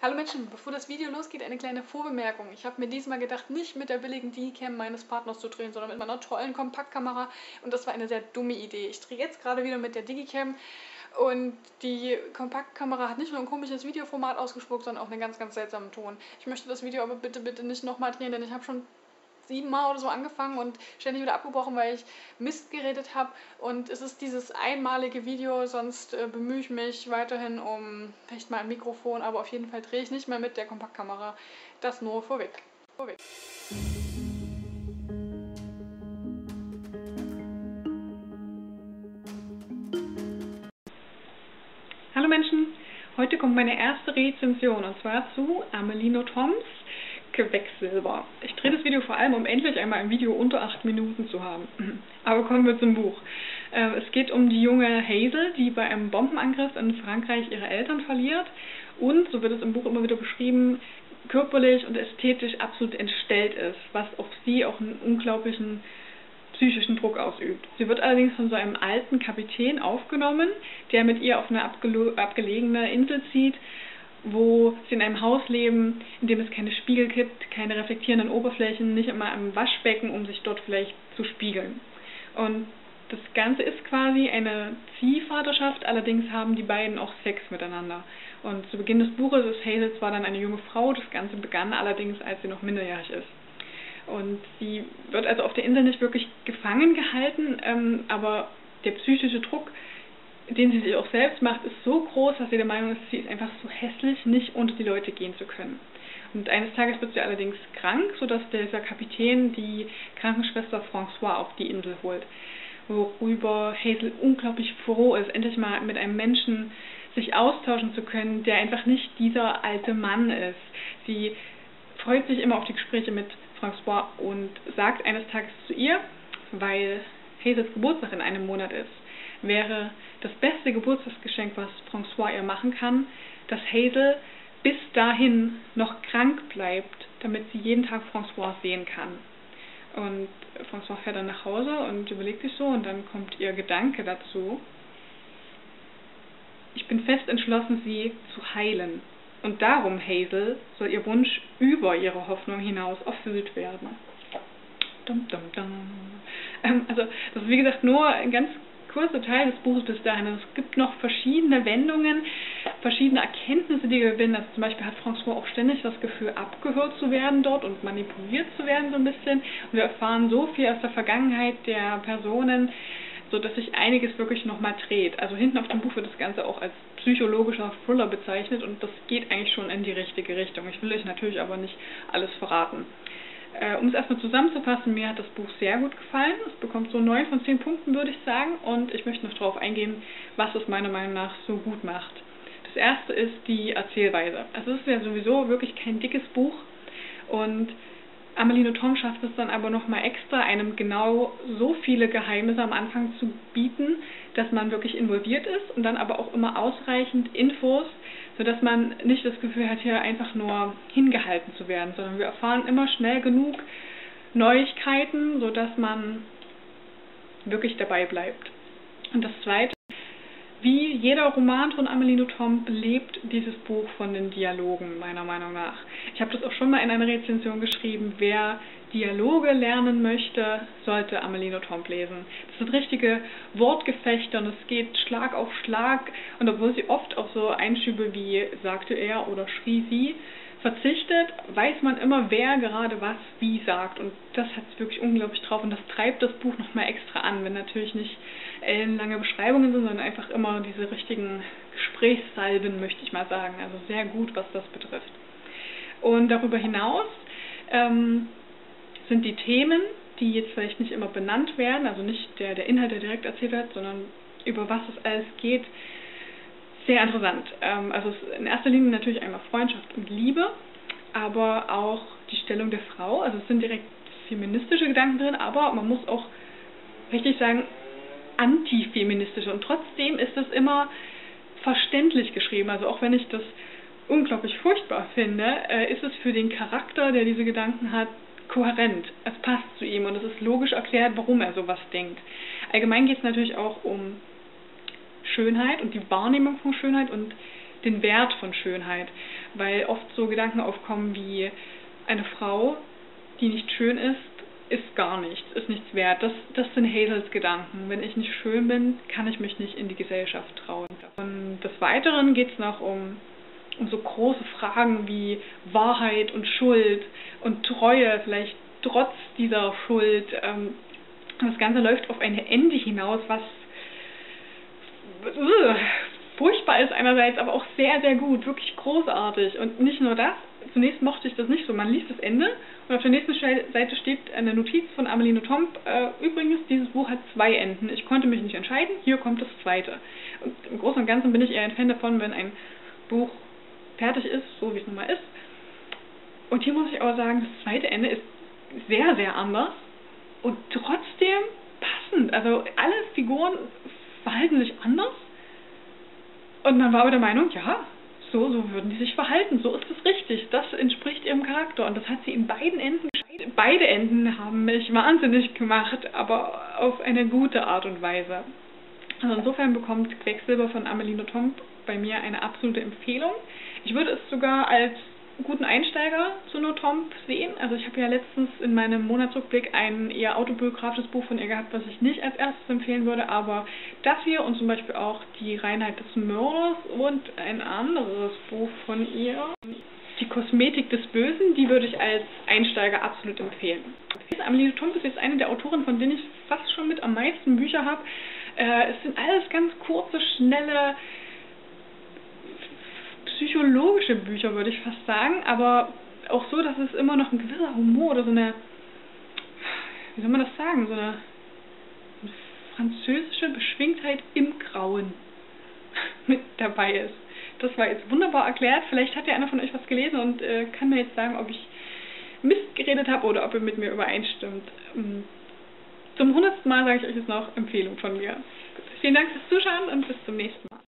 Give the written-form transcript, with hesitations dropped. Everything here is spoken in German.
Hallo Menschen, bevor das Video losgeht, eine kleine Vorbemerkung. Ich habe mir diesmal gedacht, nicht mit der billigen Digicam meines Partners zu drehen, sondern mit meiner tollen Kompaktkamera, und das war eine sehr dumme Idee. Ich drehe jetzt gerade wieder mit der Digicam und die Kompaktkamera hat nicht nur ein komisches Videoformat ausgespuckt, sondern auch einen ganz, ganz seltsamen Ton. Ich möchte das Video aber bitte, bitte nicht nochmal drehen, denn ich habe schon 7-mal oder so angefangen und ständig wieder abgebrochen, weil ich Mist geredet habe. Und es ist dieses einmalige Video, sonst bemühe ich mich weiterhin um vielleicht mal ein Mikrofon, aber auf jeden Fall drehe ich nicht mehr mit der Kompaktkamera. Das nur vorweg. Hallo Menschen, heute kommt meine erste Rezension und zwar zu Amelie Nothomb Quecksilber. Ich drehe das Video vor allem, um endlich einmal ein Video unter 8 Minuten zu haben. Aber kommen wir zum Buch. Es geht um die junge Hazel, die bei einem Bombenangriff in Frankreich ihre Eltern verliert und, so wird es im Buch immer wieder beschrieben, körperlich und ästhetisch absolut entstellt ist, was auf sie auch einen unglaublichen psychischen Druck ausübt. Sie wird allerdings von so einem alten Kapitän aufgenommen, der mit ihr auf eine abgelegene Insel zieht, wo sie in einem Haus leben, in dem es keine Spiegel gibt, keine reflektierenden Oberflächen, nicht immer am Waschbecken, um sich dort vielleicht zu spiegeln. Und das Ganze ist quasi eine Ziehvaterschaft, allerdings haben die beiden auch Sex miteinander. Und zu Beginn des Buches ist Hazel zwar dann eine junge Frau, das Ganze begann allerdings, als sie noch minderjährig ist. Und sie wird also auf der Insel nicht wirklich gefangen gehalten, aber der psychische Druck, den sie sich auch selbst macht, ist so groß, dass sie der Meinung ist, sie ist einfach so hässlich, nicht unter die Leute gehen zu können. Und eines Tages wird sie allerdings krank, sodass dieser Kapitän die Krankenschwester François auf die Insel holt, worüber Hazel unglaublich froh ist, endlich mal mit einem Menschen sich austauschen zu können, der einfach nicht dieser alte Mann ist. Sie freut sich immer auf die Gespräche mit François und sagt eines Tages zu ihr, weil Hazels Geburtstag in einem Monat ist, wäre das beste Geburtstagsgeschenk, was François ihr machen kann, dass Hazel bis dahin noch krank bleibt, damit sie jeden Tag François sehen kann. Und François fährt dann nach Hause und überlegt sich so, und dann kommt ihr Gedanke dazu: Ich bin fest entschlossen, sie zu heilen. Und darum, Hazel, soll ihr Wunsch über ihre Hoffnung hinaus erfüllt werden. Dum, dum, dum. Also, das ist wie gesagt nur ein ganz kurzer Teil des Buches bis dahin. Also, es gibt noch verschiedene Wendungen, verschiedene Erkenntnisse, die wir gewinnen. Also zum Beispiel hat François auch ständig das Gefühl, abgehört zu werden dort und manipuliert zu werden so ein bisschen. Und wir erfahren so viel aus der Vergangenheit der Personen, sodass sich einiges wirklich nochmal dreht. Also hinten auf dem Buch wird das Ganze auch als psychologischer Thriller bezeichnet und das geht eigentlich schon in die richtige Richtung. Ich will euch natürlich aber nicht alles verraten. Um es erstmal zusammenzufassen, mir hat das Buch sehr gut gefallen. Es bekommt so 9 von 10 Punkten, würde ich sagen, und ich möchte noch darauf eingehen, was es meiner Meinung nach so gut macht. Das erste ist die Erzählweise. Also es ist ja sowieso wirklich kein dickes Buch und Amelie Nothomb schafft es dann aber nochmal extra, einem genau so viele Geheimnisse am Anfang zu bieten, dass man wirklich involviert ist und dann aber auch immer ausreichend Infos, sodass man nicht das Gefühl hat, hier einfach nur hingehalten zu werden, sondern wir erfahren immer schnell genug Neuigkeiten, sodass man wirklich dabei bleibt. Und das Zweite: Wie jeder Roman von Amelie Nothomb lebt dieses Buch von den Dialogen, meiner Meinung nach. Ich habe das auch schon mal in einer Rezension geschrieben: Wer Dialoge lernen möchte, sollte Amelie Nothomb lesen. Das sind richtige Wortgefechte und es geht Schlag auf Schlag, und obwohl sie oft auf so Einschübe wie sagte er oder schrie sie verzichtet, weiß man immer, wer gerade was wie sagt, und das hat es wirklich unglaublich drauf und das treibt das Buch nochmal extra an, wenn natürlich nicht ellenlange Beschreibungen sind, sondern einfach immer diese richtigen Gesprächssalben, möchte ich mal sagen. Also sehr gut, was das betrifft. Und darüber hinaus sind die Themen, die jetzt vielleicht nicht immer benannt werden, also nicht der Inhalt, der direkt erzählt wird, sondern über was es alles geht, sehr interessant. Also in erster Linie natürlich einmal Freundschaft und Liebe, aber auch die Stellung der Frau. Also es sind direkt feministische Gedanken drin, aber man muss auch richtig sagen, antifeministische. Und trotzdem ist es immer verständlich geschrieben. Also auch wenn ich das unglaublich furchtbar finde, ist es für den Charakter, der diese Gedanken hat, kohärent. Es passt zu ihm und es ist logisch erklärt, warum er sowas denkt. Allgemein geht es natürlich auch um Schönheit und die Wahrnehmung von Schönheit und den Wert von Schönheit. weil oft so Gedanken aufkommen wie eine Frau, die nicht schön ist gar nichts, ist nichts wert. Das sind Hazels Gedanken. Wenn ich nicht schön bin, kann ich mich nicht in die Gesellschaft trauen. Und des Weiteren geht es noch um so große Fragen wie Wahrheit und Schuld und Treue, vielleicht trotz dieser Schuld. Das Ganze läuft auf ein Ende hinaus, was furchtbar ist einerseits, aber auch sehr, sehr gut, wirklich großartig. Und nicht nur das, zunächst mochte ich das nicht so. Man liest das Ende und auf der nächsten Seite steht eine Notiz von Amélie Nothomb. Übrigens, dieses Buch hat 2 Enden. Ich konnte mich nicht entscheiden, hier kommt das zweite. Und im Großen und Ganzen bin ich eher ein Fan davon, wenn ein Buch fertig ist, so wie es nun mal ist. Und hier muss ich aber sagen, das zweite Ende ist sehr, sehr anders und trotzdem passend. Also alle Figuren verhalten sich anders und man war aber der Meinung, ja, so würden die sich verhalten, so ist es richtig, das entspricht ihrem Charakter und das hat sie in beiden Enden geschrieben. Beide Enden haben mich wahnsinnig gemacht, aber auf eine gute Art und Weise. Also insofern bekommt Quecksilber von Amélie Nothomb bei mir eine absolute Empfehlung. Ich würde es sogar als guten Einsteiger zu Nothomb sehen. Also ich habe ja letztens in meinem Monatsrückblick ein eher autobiografisches Buch von ihr gehabt, was ich nicht als erstes empfehlen würde, aber das hier und zum Beispiel auch Die Reinheit des Mörders und ein anderes Buch von ihr, Die Kosmetik des Bösen, die würde ich als Einsteiger absolut empfehlen. Amélie Nothomb ist jetzt eine der Autoren, von denen ich fast schon mit am meisten Bücher habe. Es sind alles ganz kurze, schnelle, psychologische Bücher, würde ich fast sagen, aber auch so, dass es immer noch ein gewisser Humor oder so eine, wie soll man das sagen, so eine französische Beschwingtheit im Grauen mit dabei ist. Das war jetzt wunderbar erklärt. Vielleicht hat ja einer von euch was gelesen und kann mir jetzt sagen, ob ich Mist geredet habe oder ob ihr mit mir übereinstimmt. Zum 100. Mal sage ich euch jetzt noch Empfehlung von mir. Vielen Dank fürs Zuschauen und bis zum nächsten Mal.